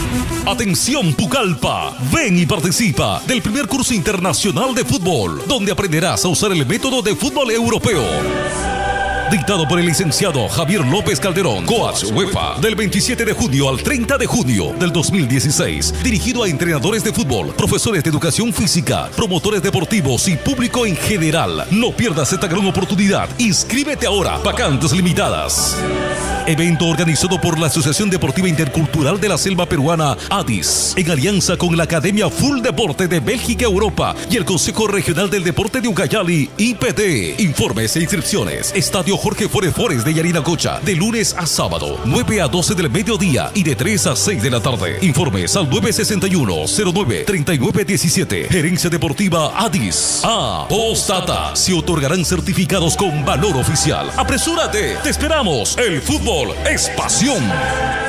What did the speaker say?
Atención Pucallpa, ven y participa del primer curso internacional de fútbol, donde aprenderás a usar el método de fútbol europeo. Dictado por el licenciado Javier López Calderón, coach UEFA, del 27 de junio al 30 de junio del 2016. Dirigido a entrenadores de fútbol, profesores de educación física, promotores deportivos y público en general. No pierdas esta gran oportunidad. Inscríbete ahora. Vacantes limitadas. Evento organizado por la Asociación Deportiva Intercultural de la Selva Peruana, ADIS, en alianza con la Academia Full Deporte de Bélgica Europa y el Consejo Regional del Deporte de Ucayali, IPD. Informes e inscripciones. Estadio Jorge Forefores de Yarinacocha, de lunes a sábado, 9 a 12 del mediodía y de 3 a 6 de la tarde. Informes al 961-09-3917. Gerencia Deportiva ADIS. Postdata. Se otorgarán certificados con valor oficial. ¡Apresúrate! ¡Te esperamos! El fútbol es pasión.